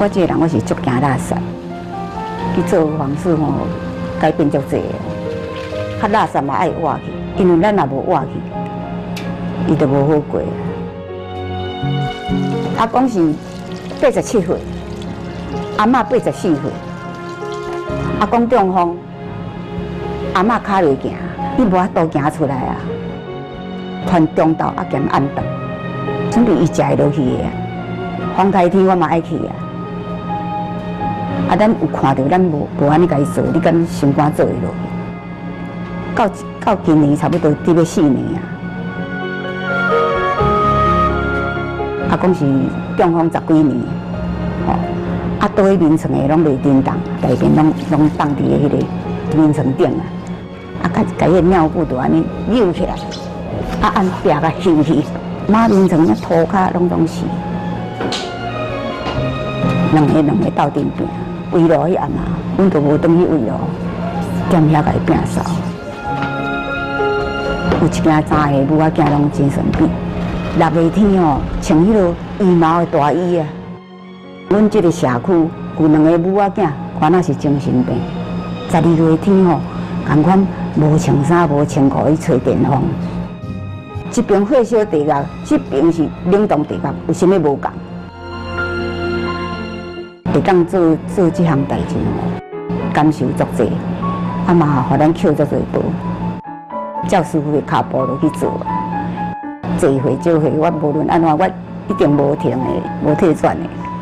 我这个人我是足惊垃圾，去做方式吼改变足济个，垃圾嘛爱挖去，因为咱若无挖去，伊就无好过。阿公是87岁，阿嬷84岁，阿公中风，阿嬷脚袂行，伊无法度行出来啊，传中昼啊兼暗顿，准备伊食会落去的啊。风台天我嘛爱去啊，啊，咱有看到咱无安尼家己做，你敢心肝做会落去？到今年差不多伫要4年啊。阿公是中风10几年，吼，啊，倒去眠床的拢袂叮当，大便拢放伫迄个眠床顶啊，啊，甲迄尿布就安尼扭起来，啊，按壁甲掀去，马眠床那涂骹拢是，两个斗阵拼，围路去按啊，阮都无转去围路，踮遐甲伊拼扫。有一件早下母仔囝拢精神病。6月天哦，穿迄落羽毛的大衣啊。阮这个社区有2个母仔囝，看那是精神病。12月天哦，共款无穿衫无穿裤去吹电风。这边火烧地狱，这边是冷冻地狱，有啥物无共？会当做这项代志哦，感受足济，啊嘛，互咱捡足济宝。照师傅的脚步落去做。济岁少岁，我无论安怎，我一定无停的，无退转的。